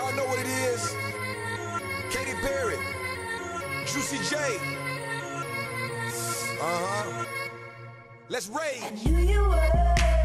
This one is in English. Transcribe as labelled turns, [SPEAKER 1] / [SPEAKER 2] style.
[SPEAKER 1] y'all know what it is. Katy Perry, Juicy J. Let's rage.
[SPEAKER 2] I knew you were.